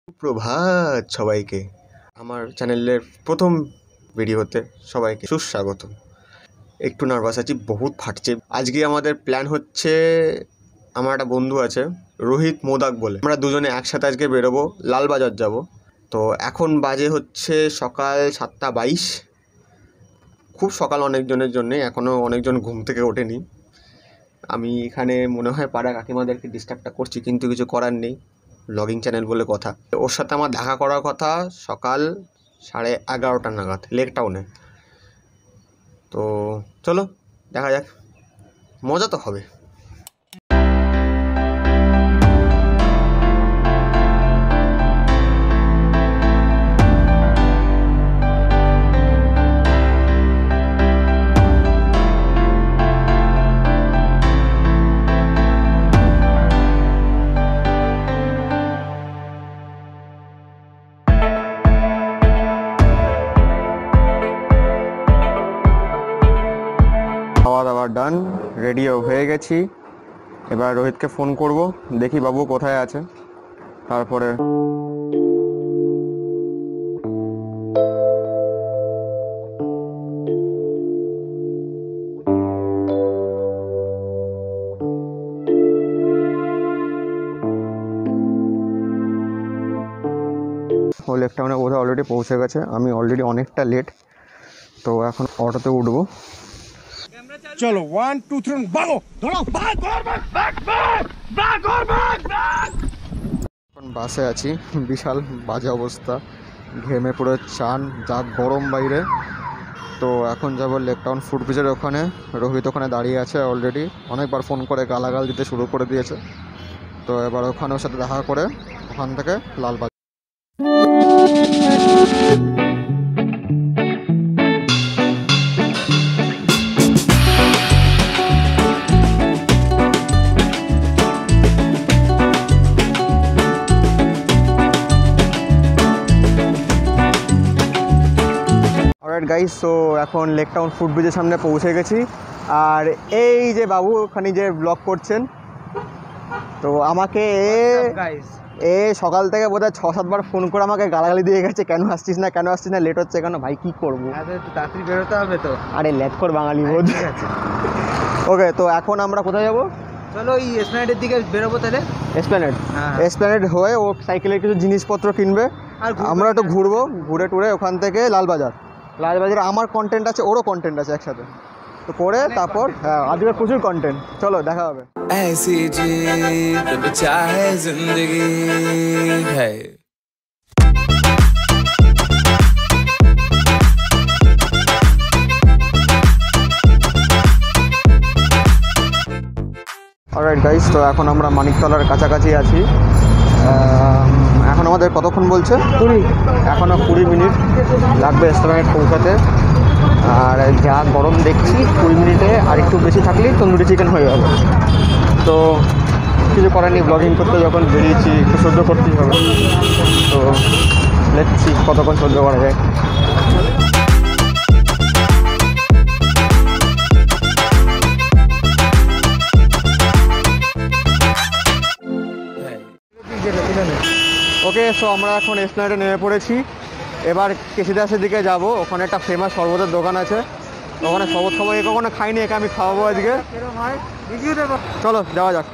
সুপ্রভাত সবাইকে, আমার চ্যানেলের প্রথম ভিডিওতে সবাইকে সুস্বাগত। একটু নার্ভাস আছি, বহুত ফাটছে। আজকে আমাদের প্ল্যান হচ্ছে, আমার একটা বন্ধু আছে রোহিত মোদাক বলে, আমরা দুজনে একসাথে আজকে বেরোবো, লালবাজার যাব। তো এখন বাজে হচ্ছে সকাল 7:22। খুব সকাল অনেকজনের জন্যে, এখনও অনেকজন ঘুম থেকে ওঠেনি। আমি এখানে মনে হয় পাড়া কাকিমাদেরকে ডিস্টার্বটা করছি, কিন্তু কিছু করার নেই, ব্লগিং চ্যানেল বলে কথা। ওর সাথে আমার দেখা করার কথা সকাল 11:30 নাগাদ, লেক টাউনে। তো চলো দেখা যাক, মজা তো হবে। খাওয়া দাওয়া ডান, রেডিও হয়ে গেছি। এবার রোহিতকে ফোন করব, দেখি বাবু কোথায় আছে। তারপরে ও লেক টাউনে বোধহয় অলরেডি পৌঁছে গেছে। আমি অলরেডি অনেকটা লেট, তো এখন অটোতে উঠবো। चलो 1 2 3 भागो दौड़ो भाग और भाग এখন বাসে আছি, বিশাল বাজে অবস্থা, ঘেমে পুরো চান, যা গরম বাইরে। তো এখন যাব লেক টাউন ফুড ব্রিজের ওখানে। রোহিত ওখানে দাঁড়িয়ে আছে অলরেডি, অনেকবার ফোন করে গালাগাল দিতে শুরু করে দিয়েছে। তো এবার ওখানে ওর সাথে দেখা করে ওখান থেকে লালবাজার। অলরাইট গাইস, তো এখন লেক টাউন ফুড ব্রিজের সামনে পৌঁছে গেছি। আর এই যে বাবু ওখানে যে ব্লগ করছেন, তো আমাকে সকাল থেকে বোধহয় 6-7 বার ফোন করে আমাকে গালাগালি দিয়ে গেছে, কেন আসছিস না, লেট হচ্ছে কেন। ভাই কি করবো, তাড়াতাড়ি বেরোতে হবে তো। আরে লেট কর বাঙালি বোধ। ওকে, তো এখন আমরা কোথায় যাবো? চলো এই এসপ্ল্যানেডের দিকে বেরোবো তাহলে। এসপ্ল্যানেড হয়ে ও সাইকেলের কিছু জিনিসপত্র কিনবে, আর আমরা একটু ঘুরবো, ঘুরে টুরে ওখান থেকে লালবাজারে আমার কন্টেন্ট আছে, ওরও কন্টেন্ট আছে, একসাথে তো করে তারপর হ্যাঁ আজকে প্রচুর কন্টেন্ট। চলো দেখা হবে। ऐसी जीत चाहे जिंदगी है। অলরাইট গাইস, তো এখন আমরা মানিকতলার কাছাকাছি আছি। এখন আমাদের কতক্ষণ বলছে? 20, এখনও 20 মিনিট লাগবে এসপ্ল্যানেড পৌঁছাতে। আর যা গরম দেখছি, 20 মিনিটে আর একটু বেশি থাকলেই তন্দুরি চিকেন হয়ে যাবে। তো কিছু করার নেই, ব্লগিং করতে যখন বেরিয়েছি একটু সহ্য করতেই হবে। তো দেখছি কতক্ষণ সহ্য করা যায়। ওকে, সো আমরা এখন এসপ্ল্যানেডে নেমে পড়েছি। এবার কেশিদাসের দিকে যাব, ওখানে একটা ফেমাস শরবতের দোকান আছে, ওখানে শরবত খাবো। এ কখনো খাইনি, একে আমি খাওয়াবো আজকে। চলো যাওয়া যাক।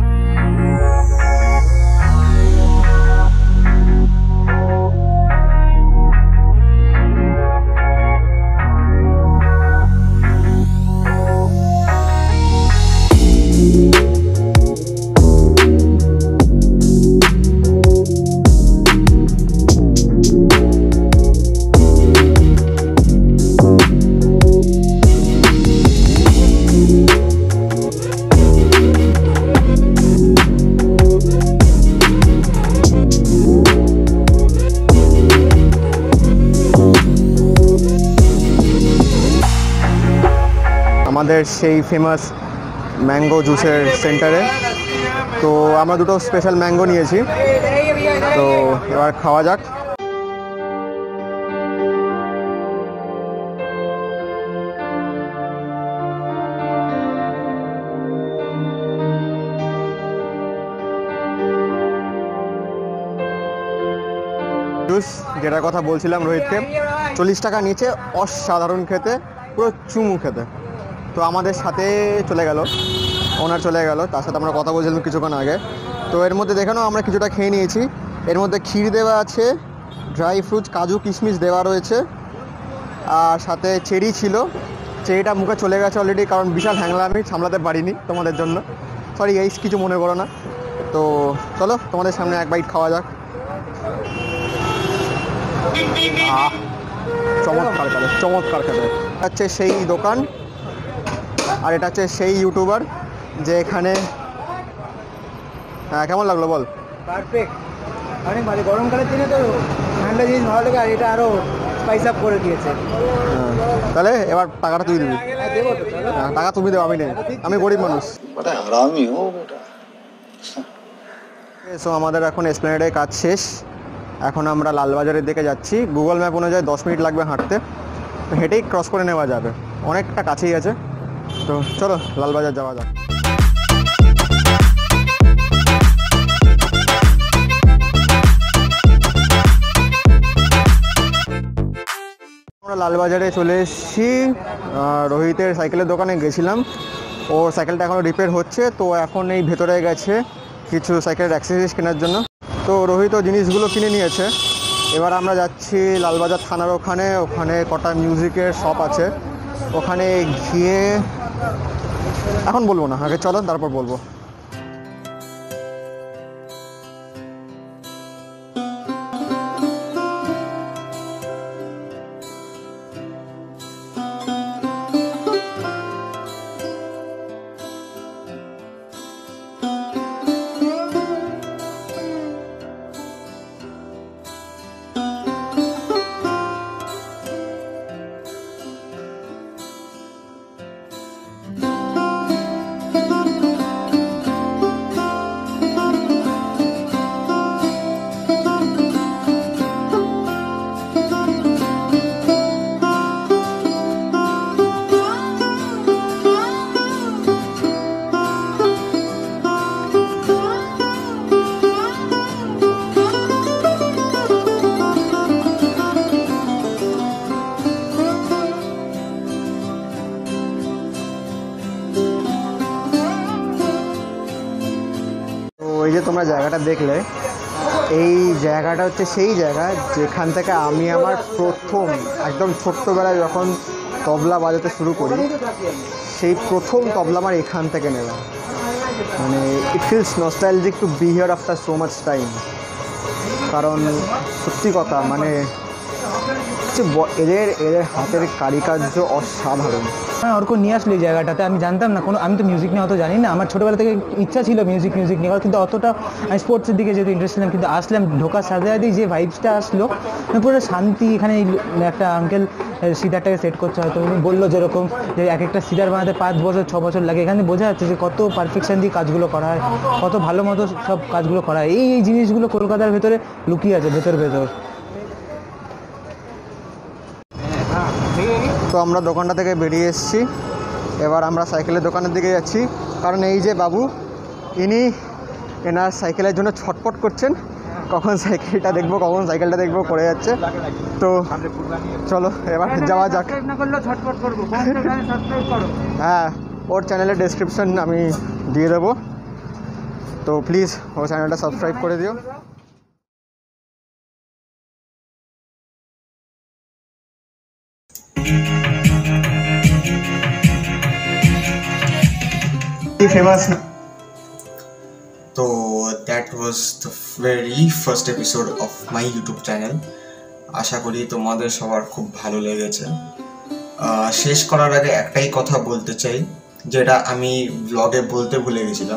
আমাদের সেই ফেমাস ম্যাঙ্গো জুসের সেন্টারে। তো আমরা দুটো স্পেশাল ম্যাঙ্গো নিয়েছি, তো এবার খাওয়া যাক। জুস যেটার কথা বলছিলাম রোহিতকে, 40 টাকা নিচে, অসাধারণ খেতে, পুরো চুমু খেতে। তো আমাদের সাথে চলে গেল, ওনার চলে গেল, তার সাথে আমরা কথা বলছিলাম কিছুক্ষণ আগে। তো এর মধ্যে দেখে নাও আমরা কিছুটা খেয়ে নিয়েছি। এর মধ্যে ক্ষীর দেওয়া আছে, ড্রাই ফ্রুটস কাজু কিশমিশ দেওয়া রয়েছে, আর সাথে চেরি ছিল। চেরিটা মুখে চলে গেছে অলরেডি, কারণ বিশাল হ্যাংলা আমি সামলাতে পারিনি তোমাদের জন্য, সরি এই কিছু মনে করো না। তো চলো তোমাদের সামনে এক বাইট খাওয়া যাক। চমৎকার খেতে, চমৎকার খেতে। হচ্ছে সেই দোকান, আর এটা হচ্ছে সেই ইউটিউবার যে এখানে। হ্যাঁ, কেমন লাগলো বল? পারফেক্ট, অনেক ভালো। গরমকালের দিনে তো ঠান্ডা জিনিস ভালো লাগে, আর এটা আরও স্পাইস আপ করে দিয়েছে। তাহলে এবার টাকাটা তুই দিবি। দেবো তো, চলো। টাকা তুমি দেবো, আমি নেই, আমি গরিব মানুষ। সো আমাদের এখন এসপ্ল্যানেডে কাজ শেষ, এখন আমরা লালবাজারের দিকে যাচ্ছি। গুগল ম্যাপ অনুযায়ী 10 মিনিট লাগবে হাঁটতে, তো হেঁটেই ক্রস করে নেওয়া যাবে, অনেকটা কাছেই আছে। তো চলো লালবাজার যাওয়া যাক। আমরা লালবাজারে চলে এসেছি। রোহিতের সাইকেলের দোকানে গেছিলাম, ওর সাইকেলটা এখনও রিপেয়ার হচ্ছে, তো এখন এই ভেতরে গেছে কিছু সাইকেলের অ্যাক্সেসরিজ কেনার জন্য। তো রোহিত জিনিসগুলো কিনে নিয়েছে। এবার আমরা যাচ্ছি লালবাজার থানার ওখানে, ওখানে কটা মিউজিকের শপ আছে, ওখানে গিয়ে এখন বলবো না, আগে চলো তারপর বলবো। এই যে তোমরা জায়গাটা দেখলে, এই জায়গাটা হচ্ছে সেই জায়গা যেখান থেকে আমি আমার প্রথম একদম ছোট্টবেলায় যখন তবলা বাজাতে শুরু করি, সেই প্রথম তবলা আমার এখান থেকে নেওয়া। মানে it feels nostalgic to be here after so much time. কারণ সত্যি কথা, মানে এদের হাতের কারিকার্য অসাধারণ। হ্যাঁ, ওরকম নিয়ে আসলো এই জায়গাটাতে, আমি জানতাম না কোনো, আমি তো মিউজিক নিয়ে অত জানি না। আমার ছোটোবেলা থেকে ইচ্ছা ছিল মিউজিক নিয়ে, কিন্তু অতটা আমি স্পোর্টসের দিকে যেহেতু ইন্টারেস্ট ছিলাম, কিন্তু আসলাম ঢোকার সাথে সাথেই যে ভাইবসটা আসলো, পুরো শান্তি। এখানে একটা আঙ্কেল সিদারটাকে সেট করছে, হয়তো উনি বললো যেরকম যে এক একটা সিদার বানাতে 5 বছর 6 বছর লাগে। এখানে বোঝা যাচ্ছে যে কত পারফেকশন দিয়ে কাজগুলো করা হয়, কত ভালো মতো সব কাজগুলো করা হয়। এই জিনিসগুলো কলকাতার ভেতরে লুকিয়ে আছে ভেতর। তো আমরা দোকানটা থেকে বেরিয়ে এসেছি, এবার আমরা সাইকেলের দোকানের দিকে যাচ্ছি। কারণ এই যে বাবু, ইনি এনার সাইকেলের জন্য ছটফট করছেন, কখন সাইকেলটা দেখবো করে যাচ্ছে। তো চলো এবার যাওয়া যাক। হ্যাঁ, ওর চ্যানেলের ডেসক্রিপশন আমি দিয়ে দেবো, তো প্লিজ ওর চ্যানেলটা সাবস্ক্রাইব করে দিও। फेमस। तो that was the very first episode of my YouTube channel. আশা করি তোমাদের সবার খুব ভালো লেগেছে। শেষ করার আগে একটাই কথা বলতে চাই, যেটা আমি ব্লগে বলতে ভুলে গেছিলাম,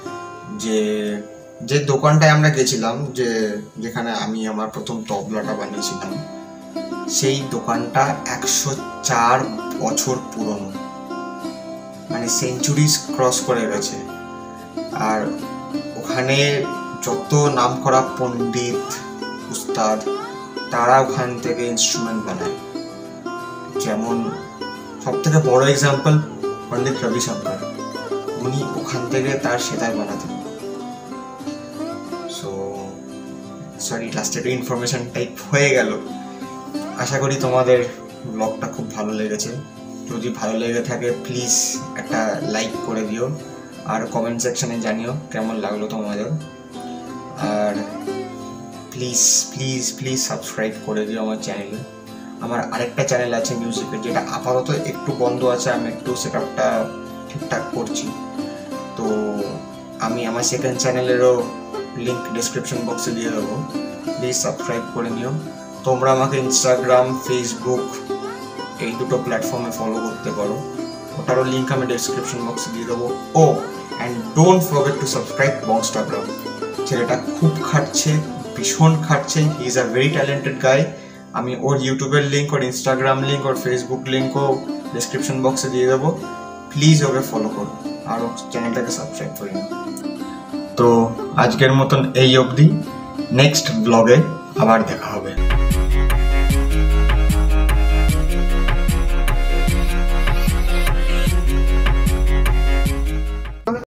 যে দোকানটায় আমরা গেছিলাম, যেখানে আমি আমার প্রথম তবলাটা বানিয়েছিলাম, সেই দোকানটা 104 বছর পুরনো, মানে সেঞ্চুরিজ ক্রস করে গেছে। আর ওখানে যত নামকরা পণ্ডিত উস্তাদ তারা ওখান থেকে ইনস্ট্রুমেন্ট বানায়। যেমন সবথেকে বড় এক্সাম্পল পণ্ডিত রবিশঙ্কর, উনি ওখান থেকে তার সেতার বানাতেন। সো সরি লাস্টে একটু ইনফরমেশন টাইপ হয়ে গেল। আশা করি তোমাদের ব্লগটা খুব ভালো লেগেছে। যদি ভালো লেগে থাকে প্লিজ একটা লাইক করে দিও, আর কমেন্ট সেকশনে জানিও কেমন লাগলো তোমাদের। আর প্লিজ প্লিজ প্লিজ সাবস্ক্রাইব করে দিও আমার চ্যানেলে। আমার আরেকটা চ্যানেল আছে মিউজিকের, যেটা আপাতত একটু বন্ধ আছে, আমি একটু সেট আপটা ঠিকঠাক করছি। তো আমি আমার সেকেন্ড চ্যানেলেরও লিঙ্ক ডিসক্রিপশন বক্সে দিয়ে দেবো, প্লিজ সাবস্ক্রাইব করে নিও। তোমরা আমাকে ইনস্টাগ্রাম, ফেসবুক এই দুটো প্ল্যাটফর্মে ফলো করতে পারো, ওটারও লিঙ্ক আমি ডিসক্রিপশন বক্সে দিয়ে দেবো। Oh and don't forget to subscribe Bongstagram. ছেলেটা খুব খাটছে, ভীষণ খাটছে, he is a very talented guy. আমি ওর ইউটিউবের লিঙ্ক, ওর ইনস্টাগ্রাম লিঙ্ক, ওর ফেসবুক লিঙ্কও ডিসক্রিপশন বক্সে দিয়ে দেবো। প্লিজ ওকে ফলো করো আর ওর চ্যানেলটাকে সাবস্ক্রাইব করে নিও। তো আজকের মতন এই অবধি, নেক্সট ব্লগে আবার দেখা হবে।